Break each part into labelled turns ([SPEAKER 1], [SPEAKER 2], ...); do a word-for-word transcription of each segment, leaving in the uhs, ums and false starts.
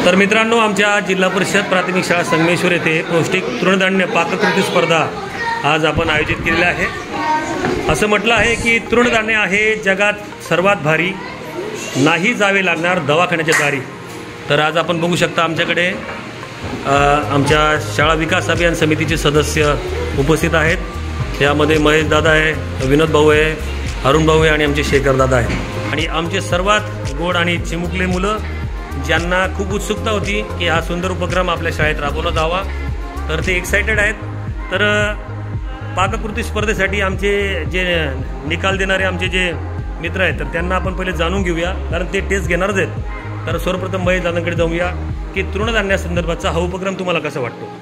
[SPEAKER 1] तर मित्रांनो, आमच्या जिल्हा परिषद प्राथमिक शाळा संगमेश्वर येथे पौष्टिक तृणधान्य पाककृती स्पर्धा आज आपण आयोजित केलेली आहे। असं म्हटलं आहे की तृणधान्य आहे जगात सर्वात भारी, नाही जावे लागणार दवाखान्याच्या दारी। तर आज आपण बघू शकता आमच्याकडे आमच्या शाळा विकास अभियान समितीचे सदस्य उपस्थित आहेत। त्यामध्ये महेश दादा आहे, विनोद भाऊ आहे, अरुण भाऊ आहे आणि आमचे शेखर दादा आहे आणि आमचे सर्वात गोड आणि चिमुकले मुलं ज्यांना खूप उत्सुकता होती की हा सुंदर उपक्रम आपल्या शाळेत राबवला जावा, तर ते एक्साइटेड आहेत। तर पाककृती स्पर्धेसाठी आमचे जे निकाल देणारे आमचे जे मित्र आहेत तर त्यांना आपण पहिले जाणून घेऊया, कारण ते टेस्ट घेणारच आहेत। तर सर्वप्रथम महेश दादांकडे जाऊया की तृणधान्यासंदर्भाचा हा उपक्रम तुम्हाला कसा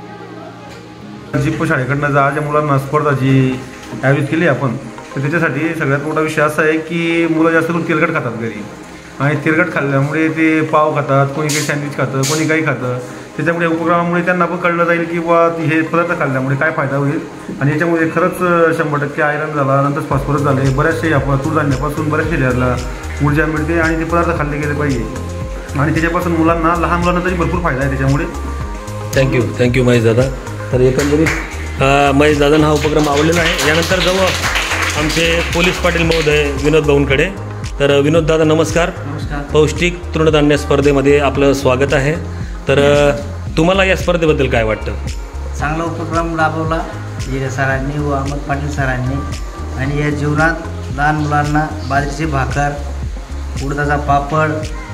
[SPEAKER 1] वाटतो?
[SPEAKER 2] जिप्पो शाळेकडनं जा ज्या मुलांना स्पर्धा जी आयोजित केली आपण, तर त्याच्यासाठी सगळ्यात मोठा विषय असा आहे की मुलं जास्त करून तेलकट खातात घरी आणि तेलकट खाल्ल्यामुळे ते पाव खातात, कोणी काही सँडविच खातं, कोणी काही खातं। त्याच्यामुळे उपक्रमामुळे त्यांना पण कळलं जाईल की बा हे पदार्थ खाल्ल्यामुळे काय फायदा होईल आणि याच्यामुळे खरंच शंभर टक्के आयरन झाला, नंतर फॉस्फरस झाले, बऱ्याचशा आपण तृणधान्यापासून बऱ्याचशा शरीराला ऊर्जा मिळते आणि ते पदार्थ खाल्ले गेले पाहिजे आणि त्याच्यापासून मुलांना लहान मुलांना तरी भरपूर फायदा आहे त्याच्यामुळे।
[SPEAKER 1] थँक्यू थँक्यू महेश दादा। तर एकंदरीत महेश दादांना हा उपक्रम आवडलेला आहे। यानंतर जाऊ आमचे पोलीस पाटील महोदय विनोद भाऊंकडे। तर विनोद दादा नमस्कार।
[SPEAKER 3] नमस्कार।
[SPEAKER 1] पौष्टिक तृणधान्य स्पर्धेमध्ये आपलं स्वागत आहे। तर तुम्हाला या स्पर्धेबद्दल काय वाटतं?
[SPEAKER 3] चांगला उपक्रम राबवला जिरे सरांनी व अहमद पाटील सरांनी आणि या जीवनात लहान मुलांना बाजरीची भाकर, उडदाचा पापड,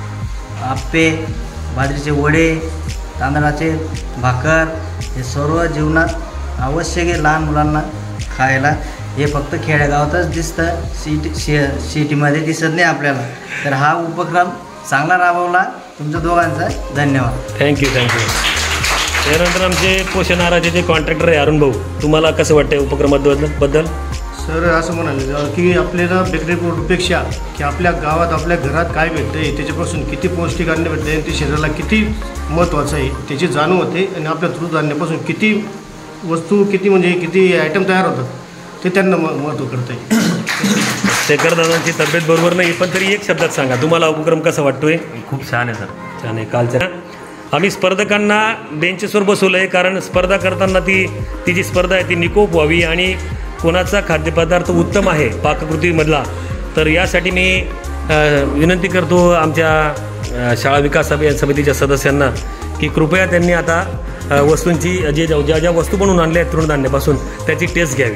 [SPEAKER 3] आप्पे, बाजरीचे वडे, तांदळाचे भाकर हे सर्व जीवनात आवश्यक आहे लहान मुलांना खायला। हे फक्त खेडेगावातच दिसतं, सिटी शे सिटीमध्ये दिसत नाही आपल्याला। तर हा उपक्रम चांगला राबवला तुमच्या दोघांचा धन्यवाद।
[SPEAKER 1] Thank you thank you. त्यानंतर आमचे पोषण आहाराचे जे कॉन्ट्रॅक्टर आहे अरुण भाऊ, तुम्हाला कसं वाटतं उपक्रमाबद्दल?
[SPEAKER 4] सर असं म्हणाले की आपल्याला बेकरी फूडपेक्षा की आपल्या गावात आपल्या घरात काय भेटतं आहे त्याच्यापासून किती पौष्टिक अन्न भेटतं आहे, ते शरीराला किती महत्त्वाचं आहे त्याची जाणीव होते आणि आपल्या तृणधान्यापासून किती वस्तू किती म्हणजे किती आयटम तयार होतात ते त्यांना म महत्त्व करतं आहे।
[SPEAKER 1] शेखर दादांची तब्येत बरोबर नाही, पण तरी एक शब्दात सांगा तुम्हाला उपक्रम कसा वाटतोय?
[SPEAKER 5] खूप छान आहे सर,
[SPEAKER 1] छान आहे। कालच्या आम्ही स्पर्धकांना बेंचेसवर बसवलं आहे, कारण स्पर्धा करताना ती ती जी स्पर्धा आहे ती निकोप व्हावी आणि कोणाचा खाद्यपदार्थ उत्तम आहे पाककृतीमधला, तर यासाठी मी विनंती करतो आमच्या शाळा विकास अभियान समितीच्या सदस्यांना की कृपया त्यांनी आता वस्तूंची जे ज्या ज्या वस्तू बनवून आणल्या आहेत तृणधान्यापासून त्याची टेस्ट घ्यावी।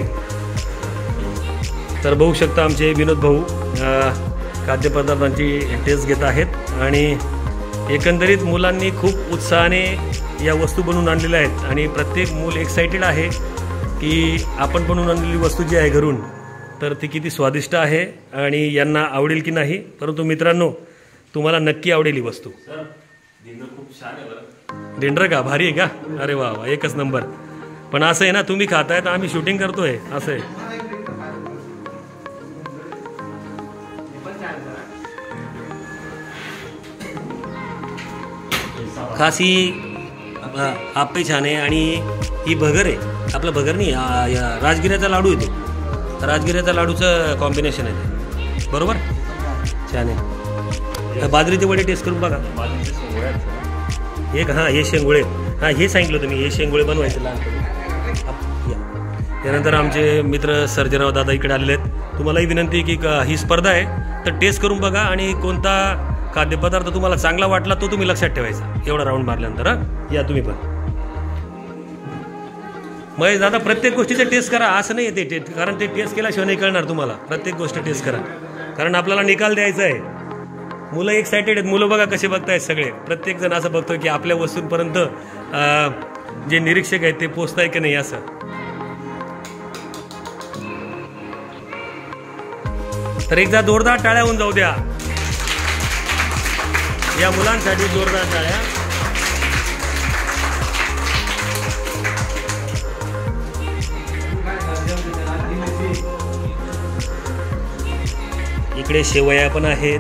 [SPEAKER 1] तर बघू शकता आमचे विनोद भाऊ खाद्यपदार्थांची टेस्ट घेत आहेत आणि एकंदरीत मुलांनी खूप उत्साहाने या वस्तू बनवून आणलेल्या आहेत आणि प्रत्येक मूल एक्साइटेड आहे की आपण बनवून आणलेली वस्तू जी आहे घरून तर ती किती स्वादिष्ट आहे आणि यांना आवडेल की नाही। परंतु मित्रांनो, तुम्हाला नक्की आवडेल ही वस्तू। डिंडर का भारी आहे का? अरे वा वा, एकच नंबर। पण असं आहे ना, तुम्ही खाताय तर आम्ही शूटिंग करतोय, असं आहे। खास ही आप्पे छान आहे आणि ही भगर आहे, आपलं भगर नाही, राजगिऱ्याचा लाडू येतो, राजगिऱ्याचा लाडूचं कॉम्बिनेशन आहे, बरोबर? छान आहे। बाजरीचे वडे टेस्ट करून बघा। एक हां हे शेंगोळे, हां हे सांगितलं तुम्ही, हे शेंगोळे बनवायचे लहानपणी। त्यानंतर आमचे मित्र सर्जेराव दादा इकडे आलेले आहेत। तुम्हालाही विनंती आहे की ही स्पर्धा आहे तर टेस्ट करून बघा आणि कोणता खाद्यपदार्थ तुम्हाला चांगला वाटला तो तुम्ही लक्षात ठेवायचा एवढा राऊंड मारल्यानंतर। हां या तुम्ही पण महेश दादा, प्रत्येक गोष्टीचं टेस्ट करा, असं नाही ते टेस्ट, कारण ते टेस्ट केल्याशिवाय नाही कळणार तुम्हाला। प्रत्येक गोष्ट टेस्ट करा, कारण आपल्याला निकाल द्यायचा आहे। मुलं एक्सायटेड आहेत, मुलं बघा कसे बघतायत सगळे, प्रत्येकजण असं बघतो की आपल्या वस्तूंपर्यंत जे निरीक्षक आहेत ते पोचताय की नाही असं। तर एकदा जोरदार टाळ्या होऊन जाऊ द्या या मुलांसाठी, जोरदार टाळ्या। इकडे शेवया पण आहेत,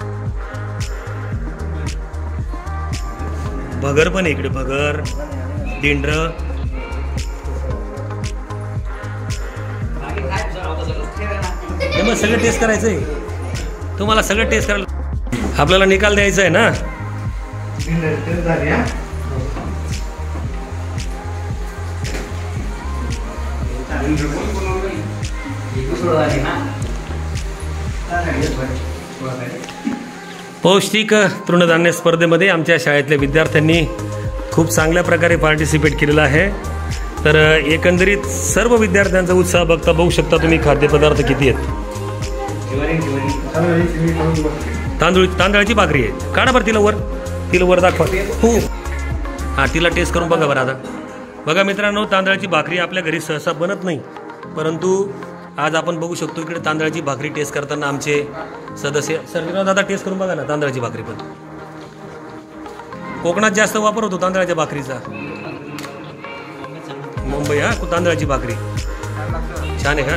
[SPEAKER 1] भगर पण इकडे, भगर, डिंडर, मग सगळं टेस्ट करायचंय तुम्हाला, सगळं टेस्ट करायला आपल्याला निकाल द्यायचा आहे ना। पौष्टिक तृणधान्य स्पर्धेमध्ये आमच्या शाळेतल्या विद्यार्थ्यांनी खूप चांगल्या प्रकारे पार्टिसिपेट केलेला आहे. तर एकंदरीत सर्व विद्यार्थ्यांचा उत्साह बघता बघू शकता तुम्ही खाद्यपदार्थ किती आहेत. तांदूळ तांदळाची भाकरी आहे. काढा बरं तिला वर, तिला वर दाखवा. हो हां, तिला टेस्ट करून बघा बरं. आता बघा मित्रांनो, तांदळाची भाकरी आपल्या घरी सहसा बनत नाही, परंतु आज आपण बघू शकतो इकडे तांदळाची भाकरी टेस्ट करताना आमचे सदस्य. सर्जीराव दादा टेस्ट करून बघा ना तांदळाची भाकरी. पण कोकणात जास्त वापर होतो तांदळाच्या भाकरीचा. मुंबई हा तांदळाची भाकरी छान आहे का?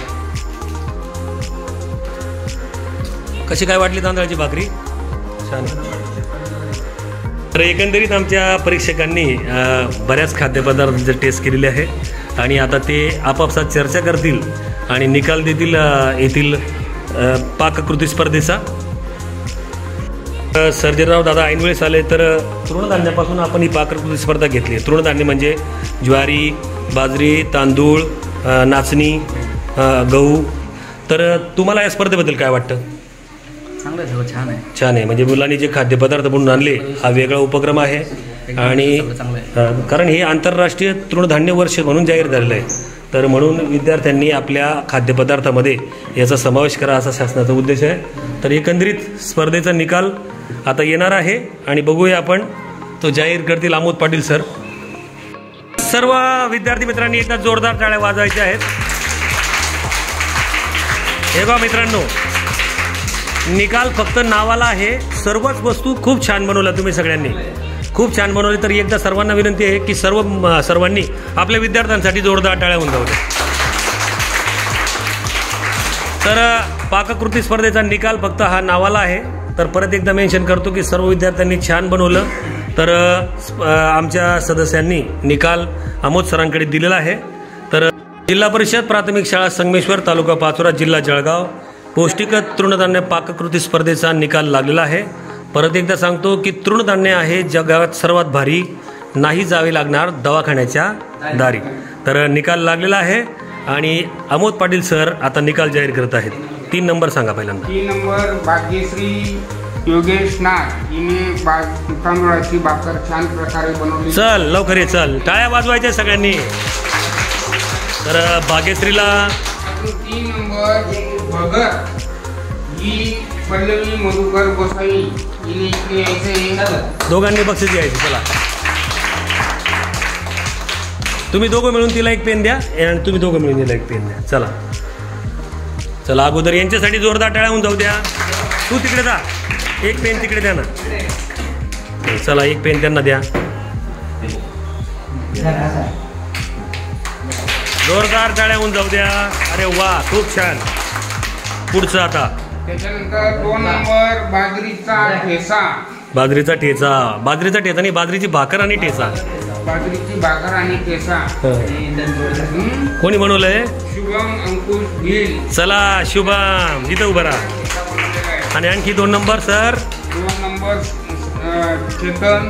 [SPEAKER 1] कशी काय वाटली तांदळाची भाकरी? छान आहे. तर एकंदरीत आमच्या परीक्षकांनी बऱ्याच खाद्यपदार्थांचे टेस्ट केलेले आहे आणि आता ते आपापसात चर्चा करतील आणि निकाल देतील येथील पाककृती स्पर्धेचा. सर्जेराव दादा ऐनवेळेस आले. तर तृणधान्यापासून आपण ही पाककृती स्पर्धा घेतली आहे. तृणधान्य म्हणजे ज्वारी, बाजरी, तांदूळ, नाचणी, गहू. तर तुम्हाला या स्पर्धेबद्दल काय वाटतं?
[SPEAKER 3] चांगलं आहे, छान आहे.
[SPEAKER 1] छान आहे. म्हणजे मुलांनी जे खाद्यपदार्थ बनवून आणले हा वेगळा उपक्रम आहे आणि कारण हे आंतरराष्ट्रीय तृणधान्य वर्ष म्हणून जाहीर झालेलं आहे. तर म्हणून विद्यार्थ्यांनी आपल्या खाद्यपदार्थामध्ये याचा समावेश करा असा शासनाचा उद्देश आहे. तर एकंदरीत स्पर्धेचा निकाल आता येणार आहे आणि बघूया आपण, तो जाहीर करतील आमोद पाटील सर. सर्व विद्यार्थी मित्रांनी एकदा जोरदार टाळ्या वाजवायच्या आहेत. हे बघा मित्रांनो, निकाल फक्त नावाला आहे. सर्वच वस्तू खूप छान बनवल्या तुम्ही सगळ्यांनी, खूप छान बनवली. तर एकदा सर्वांना विनंती आहे की सर्व सर्वांनी आपल्या विद्यार्थ्यांसाठी जोरदार टाळ्या होऊन जाऊ दे. तर पाककृती स्पर्धेचा निकाल फक्त हा नावाला आहे. तर परत एकदा मेन्शन करतो की सर्व विद्यार्थ्यांनी छान बनवलं. तर आमच्या सदस्यांनी निकाल आमोद सरांकडे दिलेला आहे. तर जिल्हा परिषद प्राथमिक शाळा संगमेश्वर, तालुका पाचोरा, जिल्हा जळगाव पौष्टिक तृणधान्य पाककृती स्पर्धेचा निकाल लागलेला आहे. परत एकदा सांगतो की तृणधान्य आहे जगात सर्वात भारी, नाही जावे लागणार दवाखान्याच्या दारी. तर निकाल लागलेला आहे आणि आमोद पाटील सर आता निकाल जाहीर करत आहेत. तीन नंबर सांगा पहिल्यांदा.
[SPEAKER 5] तीन नंबर भाग्यश्री योगेश नाग हिने तांदूळाची भाकर छान प्रकारे बनवली.
[SPEAKER 1] चल लवकर ये, चल टाळ्या वाजवायच्या सगळ्यांनी. तर भाग्यश्रीला.
[SPEAKER 5] तीन नंबर भगत ही पल्लवी मधुकर गोसाई हिने इकडे यायचे.
[SPEAKER 1] दोघांनी बक्षीस द्यायचं. चला तुम्ही दोघं मिळून तिला एक पेन द्या आणि तुम्ही दोघं मिळून तिला एक पेन द्या. चला चला अगोदर यांच्यासाठी जोरदार टाळ्या होऊन जाऊ द्या. तू तिकडे जा, एक पेन तिकडे द्या ना. चला एक पेन त्यांना द्या. जोरदार टाळ्या होऊन जाऊ द्या. अरे वा, खूप छान. पुढचं आता.
[SPEAKER 5] त्याच्यानंतर दोन नंबर बाजरीचा ठेचा.
[SPEAKER 1] बाजरीचा ठेचा. बाजरीचा ठेचा नाही, बाजरीची भाकर आणि ठेचा.
[SPEAKER 5] बाजरीची भाकर आणि ठेचा
[SPEAKER 1] कोणी बनवलंय?
[SPEAKER 5] शुभम अंकुश भिल.
[SPEAKER 1] चला शुभम इथं उभं राहा. आणि आणखी दोन नंबर सर.
[SPEAKER 5] दोन नंबर चेतन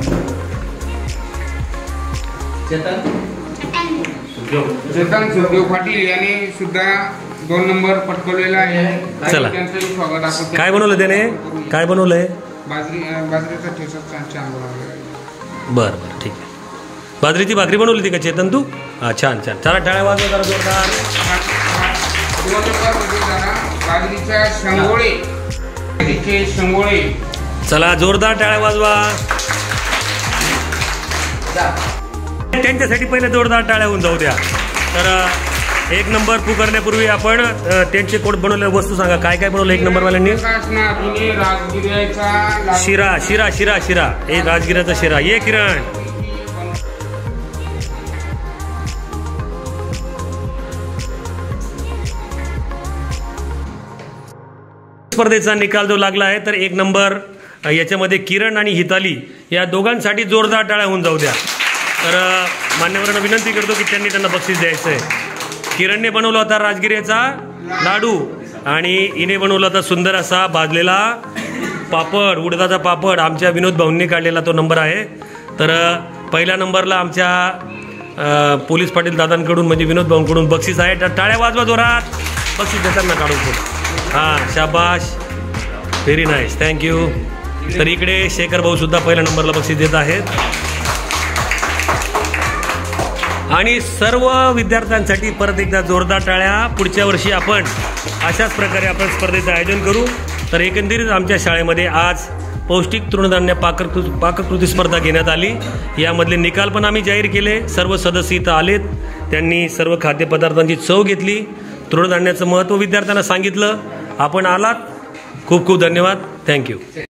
[SPEAKER 5] चेतन सुखदेव पाटील याने सुद्धा दोन नंबर पटकवलेला आहे.
[SPEAKER 1] चला.
[SPEAKER 5] त्यांचंही स्वागत आपण.
[SPEAKER 1] काय बनवलं त्याने? काय बनवलंय?
[SPEAKER 5] बाजरी बाजरीचा ठेचा छान बनवला.
[SPEAKER 1] बरं बरं ठीक आहे. बाजरीची भाकरी बनवली होती का चेतन तू? हा छान छान. चला टाळ्या वाजवा जरा जोरदार.
[SPEAKER 5] दोन नंबर मध्ये जरा बाजरीच्या शेंगोळे. बाजरीचे शेंगोळे.
[SPEAKER 1] चला जोरदार टाळ्या वाजवा. त्यांच्यासाठी पहिले जोरदार टाळ्या होऊन जाऊ द्या. तर एक नंबर पुकारण्यापूर्वी आपण त्यांचे कोण बनवलेल्या वस्तू सांगा. काय काय बनवलं एक नंबर वाल्यांनी? शिरा शिरा शिरा शिरा हे राजगिराचा शिरा. ये किरण. स्पर्धेचा निकाल जो लागला आहे तर एक नंबर याच्यामध्ये किरण आणि हिताली या दोघांसाठी जोरदार टाळ्या होऊन जाऊ द्या. तर मान्यवरांना विनंती करतो की त्यांनी त्यांना बक्षीस द्यायचं आहे. किरणने बनवला होता राजगिऱ्याचा लाडू आणि हिने बनवला होता सुंदर असा भाजलेला पापड, उडदाचा पापड आमच्या विनोद भाऊंनी काढलेला तो नंबर आहे. तर अ, पहिल्या नंबरला आमच्या अ, पोलीस पाटील दादांकडून म्हणजे विनोद भाऊंकडून बक्षीस आहे. तर टाळ्या वाजवा जोरात, बक्षीस देताना काढून पुढे. हां, शाबाश, व्हेरी नाईस, थँक्यू. तर इकडे शेखर भाऊ सुद्धा पहिल्या नंबरला बक्षीस देत आहेत. आणि सर्व विद्यार्थ्यांसाठी परत एकदा जोरदार टाळ्या. पुढच्या वर्षी आपण अशाच प्रकारे आपण स्पर्धेचं आयोजन करू. तर एकंदरीत आमच्या शाळेमध्ये आज पौष्टिक तृणधान्य पाककृ पाककृती स्पर्धा घेण्यात आली. यामधले निकाल पण आम्ही जाहीर केले. सर्व सदस्य इथं आलेत, त्यांनी सर्व खाद्यपदार्थांची चव घेतली, तृणधान्याचं महत्त्व विद्यार्थ्यांना सांगितलं. आपण आलात, खूप खूप धन्यवाद, थँक्यू.